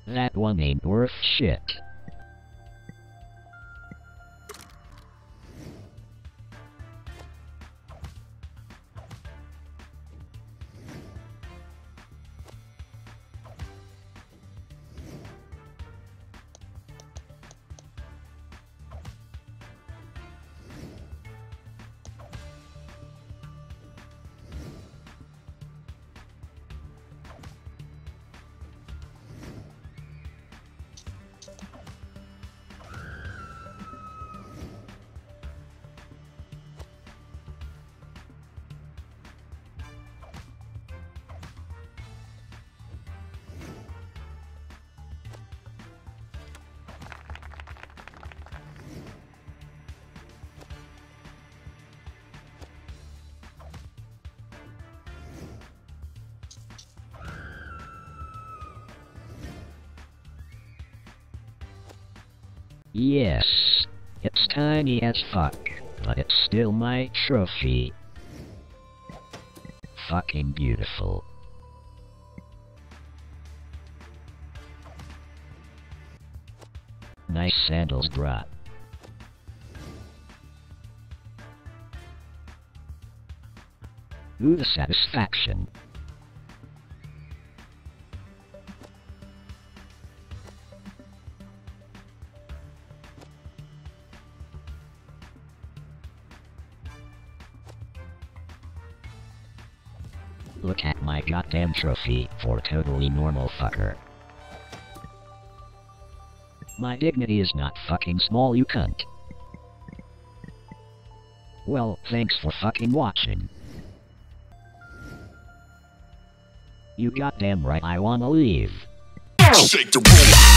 That one ain't worth shit. Yes, it's tiny as fuck, but it's still my trophy. Fucking beautiful. Nice sandals, bruh. Ooh, the satisfaction. Look at my goddamn trophy for a totally normal fucker. My dignity is not fucking small, you cunt. Well, thanks for fucking watching. You goddamn right I wanna leave. Shake the room.